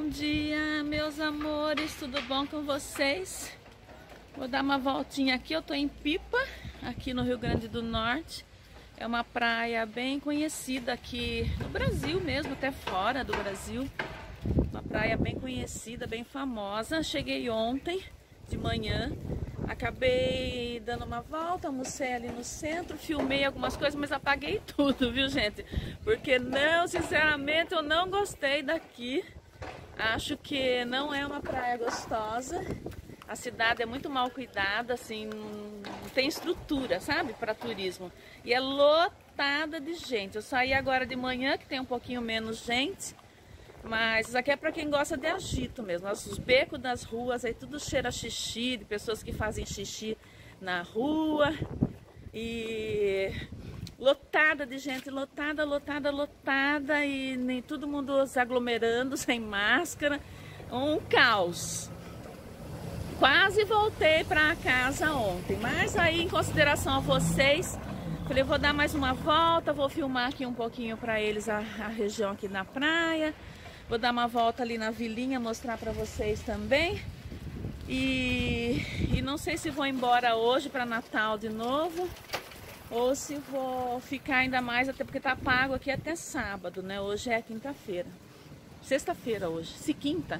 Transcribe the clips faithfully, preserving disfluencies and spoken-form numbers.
Bom dia, meus amores, tudo bom com vocês? Vou dar uma voltinha aqui, eu tô em Pipa, aqui no Rio Grande do Norte. É uma praia bem conhecida aqui no Brasil mesmo, até fora do Brasil. Uma praia bem conhecida, bem famosa. Cheguei ontem de manhã, acabei dando uma volta, almocei ali no centro, filmei algumas coisas, mas apaguei tudo, viu, gente? Porque não, sinceramente, eu não gostei daqui. Acho que não é uma praia gostosa. A cidade é muito mal cuidada, assim, não tem estrutura, sabe, para turismo. E é lotada de gente. Eu saí agora de manhã, que tem um pouquinho menos gente, mas isso aqui é para quem gosta de agito mesmo. Os becos das ruas, aí tudo cheira a xixi, de pessoas que fazem xixi na rua. E lotada de gente, lotada, lotada, lotada, e nem todo mundo se aglomerando, sem máscara. Um caos. Quase voltei para casa ontem, mas aí, em consideração a vocês, falei, vou dar mais uma volta, vou filmar aqui um pouquinho para eles a, a região aqui na praia. Vou dar uma volta ali na vilinha, mostrar para vocês também. E, e não sei se vou embora hoje para Natal de novo, ou se vou ficar ainda mais, até porque tá pago aqui até sábado, né? Hoje é quinta-feira. Sexta-feira hoje, se quinta.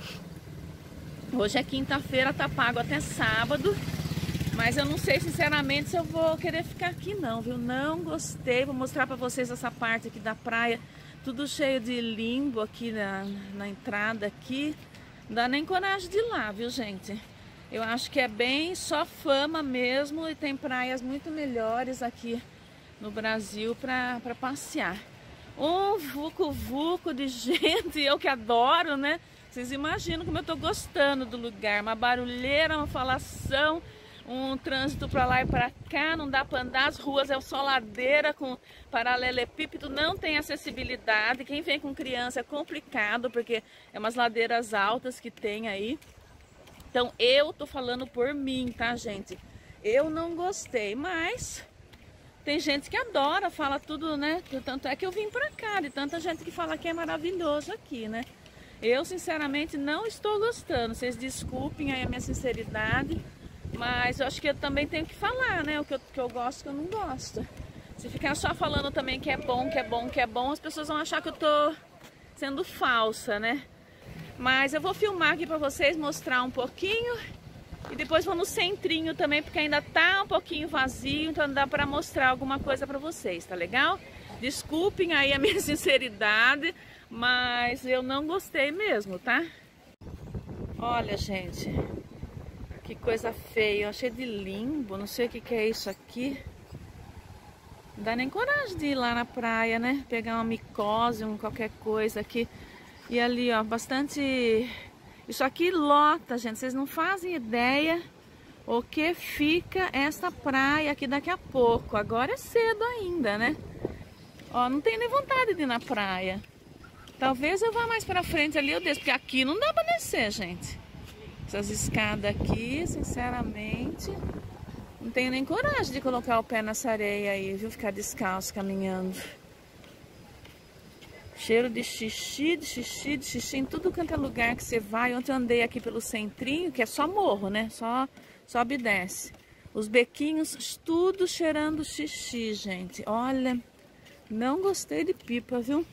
Hoje é quinta-feira, tá pago até sábado. Mas eu não sei sinceramente se eu vou querer ficar aqui não, viu? Não gostei. Vou mostrar pra vocês essa parte aqui da praia. Tudo cheio de limbo aqui na, na entrada aqui. Não dá nem coragem de ir lá, viu, gente? Eu acho que é bem só fama mesmo. E tem praias muito melhores aqui no Brasil pra, pra passear. Um vucu-vucu de gente, eu que adoro, né? Vocês imaginam como eu tô gostando do lugar. Uma barulheira, uma falação, um trânsito para lá e para cá. Não dá para andar, as ruas é só ladeira com paralelepípedo, não tem acessibilidade. Quem vem com criança é complicado, porque é umas ladeiras altas que tem aí. Então eu tô falando por mim, tá, gente? Eu não gostei, mas tem gente que adora, fala tudo, né? Tanto é que eu vim pra cá, de tanta gente que fala que é maravilhoso aqui, né? Eu, sinceramente, não estou gostando. Vocês desculpem aí a minha sinceridade, mas eu acho que eu também tenho que falar, né? O que eu, que eu gosto, que eu não gosto. Se ficar só falando também que é bom, que é bom, que é bom, as pessoas vão achar que eu tô sendo falsa, né? Mas eu vou filmar aqui pra vocês, mostrar um pouquinho. E depois vou no centrinho também, porque ainda tá um pouquinho vazio, então dá pra mostrar alguma coisa pra vocês, tá legal? Desculpem aí a minha sinceridade, mas eu não gostei mesmo, tá? Olha, gente, que coisa feia, achei de limbo, não sei o que que é isso aqui. Não dá nem coragem de ir lá na praia, né? Pegar uma micose, um qualquer coisa aqui. E ali, ó, bastante... Isso aqui lota, gente, vocês não fazem ideia o que fica essa praia aqui daqui a pouco. Agora é cedo ainda, né? Ó, não tenho nem vontade de ir na praia. Talvez eu vá mais pra frente ali, eu desço, porque aqui não dá pra descer, gente. Essas escadas aqui, sinceramente, não tenho nem coragem de colocar o pé nessa areia aí, viu? Ficar descalço caminhando. Cheiro de xixi, de xixi, de xixi em tudo quanto é lugar que você vai. Ontem eu andei aqui pelo centrinho, que é só morro, né? Só sobe e desce. Os bequinhos, tudo cheirando xixi, gente. Olha, não gostei de Pipa, viu?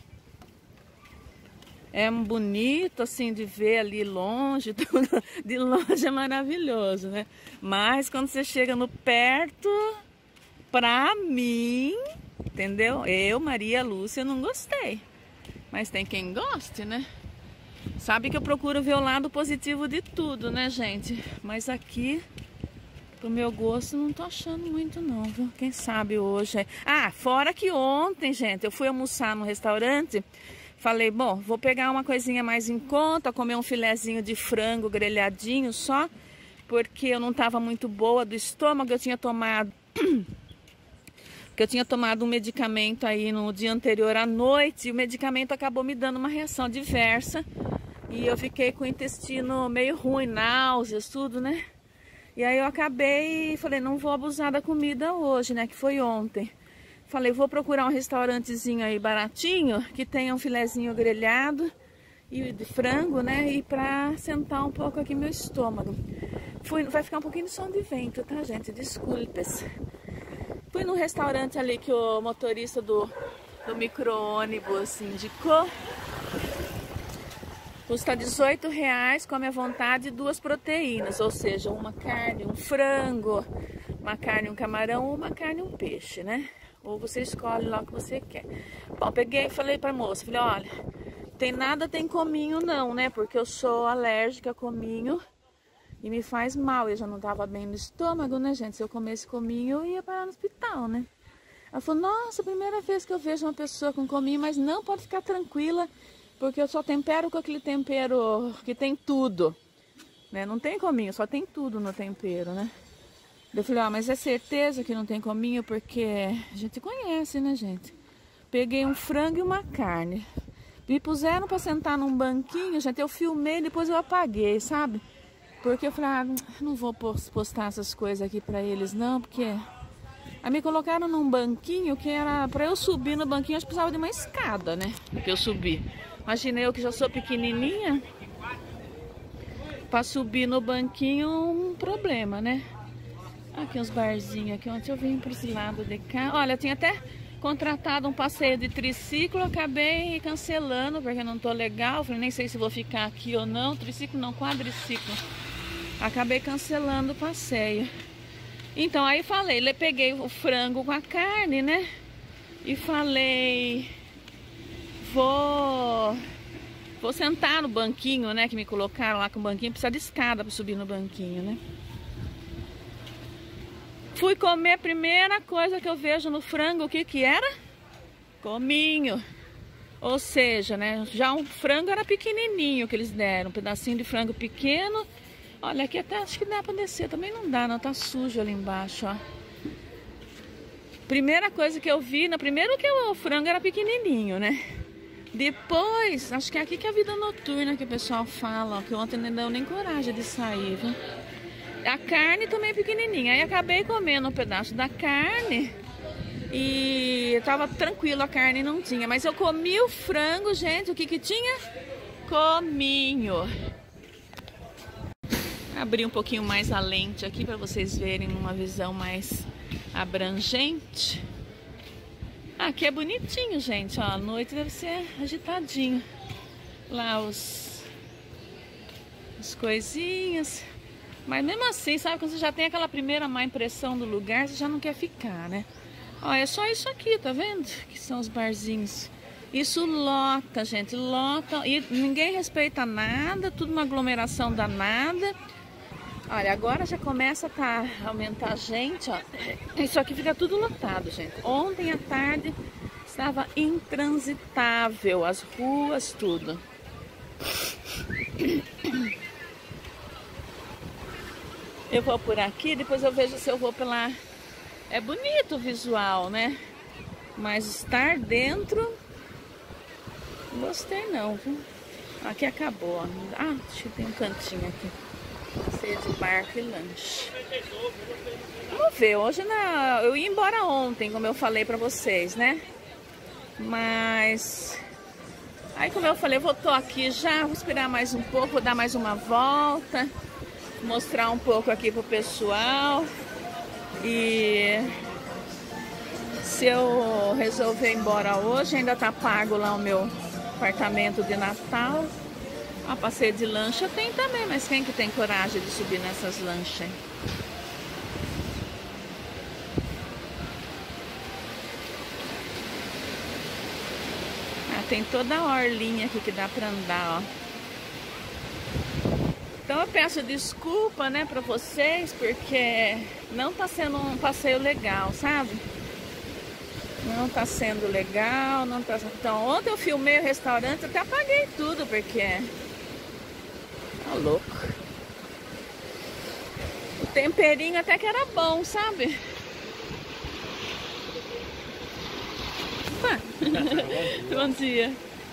É bonito, assim, de ver ali longe. Tudo, de longe é maravilhoso, né? Mas quando você chega no perto, pra mim, entendeu? Eu, Maria Lúcia, não gostei. Mas tem quem goste, né? Sabe que eu procuro ver o lado positivo de tudo, né, gente? Mas aqui, pro meu gosto, não tô achando muito não, viu? Quem sabe hoje... É... Ah, fora que ontem, gente, eu fui almoçar no restaurante. Falei, bom, vou pegar uma coisinha mais em conta, comer um filezinho de frango grelhadinho só, porque eu não tava muito boa do estômago, eu tinha tomado... que eu tinha tomado um medicamento aí no dia anterior à noite, e o medicamento acabou me dando uma reação adversa, e eu fiquei com o intestino meio ruim, náuseas, tudo, né? E aí eu acabei e falei, não vou abusar da comida hoje, né, que foi ontem. Falei, vou procurar um restaurantezinho aí baratinho, que tenha um filezinho grelhado, e de frango, né? E pra sentar um pouco aqui meu estômago. Fui, vai ficar um pouquinho de som de vento, tá, gente? Desculpes. Fui num restaurante ali que o motorista do, do micro-ônibus indicou. Custa dezoito reais, come à vontade, duas proteínas, ou seja, uma carne, um frango, uma carne, um camarão ou uma carne, um peixe, né? Ou você escolhe lá o que você quer. Bom, peguei e falei pra moça, falei, olha, tem nada, tem cominho não, né? Porque eu sou alérgica a cominho e me faz mal. Eu já não tava bem no estômago, né, gente? Se eu comesse cominho, eu ia parar no hospital, né? Ela falou, nossa, primeira vez que eu vejo uma pessoa com cominho, mas não, pode ficar tranquila, porque eu só tempero com aquele tempero que tem tudo, né? Não tem cominho, só tem tudo no tempero, né? Eu falei, ó, mas é certeza que não tem cominho, porque a gente conhece, né, gente? Peguei um frango e uma carne. Me puseram pra sentar num banquinho, gente, eu filmei, depois eu apaguei, sabe? Porque eu falei, ah, não vou postar essas coisas aqui pra eles não, porque... Aí me colocaram num banquinho que era pra eu subir no banquinho, acho que precisava de uma escada, né? Pra eu subir. Imaginei eu que já sou pequenininha, pra subir no banquinho um problema, né? Aqui uns barzinhos aqui, ontem eu vim para esse lado de cá. Olha, eu tinha até contratado um passeio de triciclo, acabei cancelando porque não tô legal. Falei, nem sei se vou ficar aqui ou não. Triciclo não, quadriciclo. Acabei cancelando o passeio. Então aí falei, peguei o frango com a carne, né? E falei, vou... Vou sentar no banquinho, né? Que me colocaram lá com o banquinho. Precisa de escada para subir no banquinho, né? Fui comer, a primeira coisa que eu vejo no frango, o que que era? Cominho. Ou seja, né? Já um frango era pequenininho que eles deram. Um pedacinho de frango pequeno. Olha, aqui até acho que dá pra descer. Também não dá, não. Tá sujo ali embaixo, ó. Primeira coisa que eu vi, na primeiro que o frango era pequenininho, né? Depois, acho que é aqui que é a vida noturna que o pessoal fala, ó, que ontem não deu nem coragem de sair, viu? A carne também é pequenininha. Aí acabei comendo um pedaço da carne e tava tranquilo, a carne não tinha. Mas eu comi o frango, gente, o que que tinha? Cominho. Abri um pouquinho mais a lente aqui para vocês verem uma visão mais abrangente. Aqui é bonitinho, gente, ó, à noite deve ser agitadinho. Lá os... as coisinhas. Mas mesmo assim, sabe, quando você já tem aquela primeira má impressão do lugar, você já não quer ficar, né? Ó, é só isso aqui, tá vendo? Que são os barzinhos. Isso lota, gente, lota. E ninguém respeita nada, tudo uma aglomeração danada. Olha, agora já começa a tá, aumentar a gente, ó. Isso aqui fica tudo lotado, gente. Ontem à tarde estava intransitável, as ruas, tudo. Eu vou por aqui, depois eu vejo se eu vou pela... É bonito o visual, né? Mas estar dentro... Não gostei não, viu? Aqui acabou, ó. Ah, acho que tem um cantinho aqui. Passeio de barco e lanche. Vamos ver, hoje na... eu ia embora ontem, como eu falei pra vocês, né? Mas... Aí, como eu falei, eu vou tô aqui já, vou esperar mais um pouco, vou dar mais uma volta. Mostrar um pouco aqui pro pessoal. E se eu resolver ir embora hoje, ainda tá pago lá o meu apartamento de Natal. A passeio de lancha tem também, mas quem que tem coragem de subir nessas lanchas? Ah, tem toda a orlinha aqui que dá pra andar, ó. Então eu peço desculpa, né, pra vocês, porque não tá sendo um passeio legal, sabe? Não tá sendo legal, não tá... Então ontem eu filmei o restaurante, até apaguei tudo, porque... Tá louco. O temperinho até que era bom, sabe? Opa. Bom dia.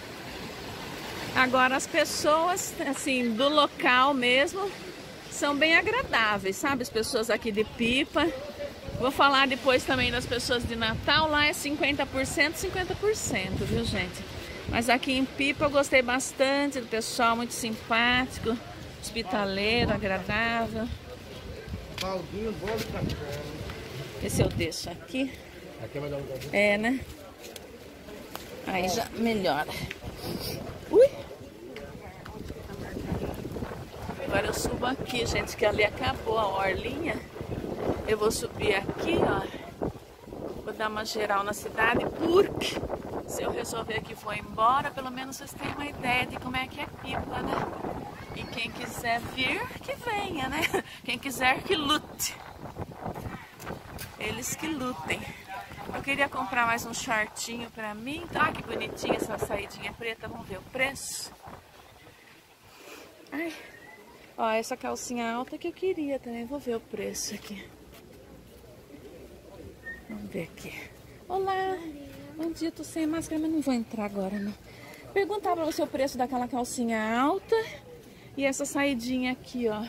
Agora as pessoas, assim, do local mesmo, são bem agradáveis, sabe? As pessoas aqui de Pipa. Vou falar depois também das pessoas de Natal. Lá é cinquenta por cento, cinquenta por cento, viu, gente? Mas aqui em Pipa eu gostei bastante do pessoal, muito simpático, hospitaleiro, agradável. Baldinho, bolo e café. Esse eu deixo aqui. Aqui é mais lugar. É, né? Aí já melhora. Ui! Agora eu subo aqui, gente, que ali acabou a orlinha. Eu vou subir aqui, ó. Vou dar uma geral na cidade, porque se eu resolver que vou embora, pelo menos vocês têm uma ideia de como é que é Pipa, né? E quem quiser vir, que venha, né? Quem quiser, que lute. Eles que lutem. Eu queria comprar mais um shortinho pra mim. Ah, que bonitinha essa saidinha preta. Vamos ver o preço. Ai. Ó, essa calcinha alta que eu queria também. Vou ver o preço aqui. Vamos ver aqui. Olá. Bom dia, tô sem máscara, mas não vou entrar agora, não. Perguntar pra você o preço daquela calcinha alta e essa saidinha aqui, ó.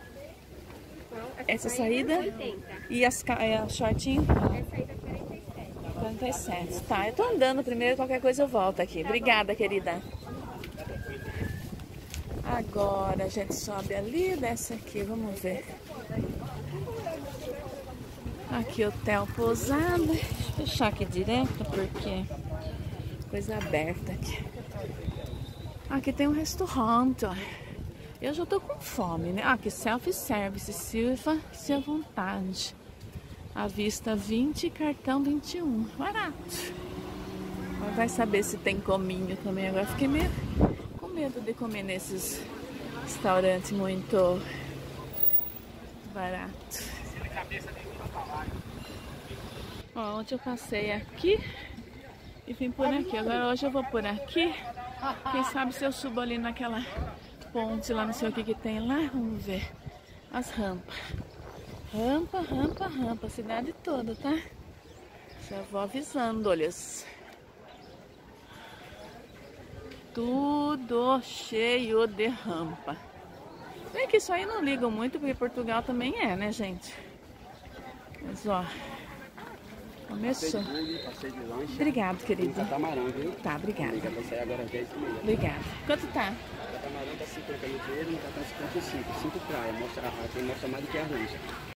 Essa saída e as, é, a shortinho? quarenta e sete. Tá, eu tô andando primeiro, qualquer coisa eu volto aqui. Obrigada, querida. Agora a gente sobe ali, desce aqui, vamos ver. Aqui, hotel pousada. Deixa eu fechar aqui direto, porque coisa aberta aqui. Aqui tem um restaurante, ó. Eu já tô com fome, né? Aqui, self-service, sirva-se à vontade. À vista vinte, cartão vinte e um. Barato. Mas vai saber se tem cominho também. Agora fiquei meio com medo de comer nesses restaurantes muito barato. Ó, ontem eu passei aqui e vim por aqui. Agora hoje eu vou por aqui. Quem sabe se eu subo ali naquela ponte lá, não sei o que que tem lá. Vamos ver as rampas. Rampa, rampa, rampa. A cidade toda, tá? Já vou avisando, olha. Tudo cheio de rampa. Bem que isso aí não ligam muito, porque Portugal também é, né, gente? Mas, ó. Começou. Obrigado, querido. Catamarão, viu? Tá, obrigada. Vai sair agora às dez e meia. Obrigada. Quanto tá? Catamarão tá cinquenta no dinheiro e tá cinquenta e cinco. cinco praia. Mostra, aqui mostra mais do que a luz.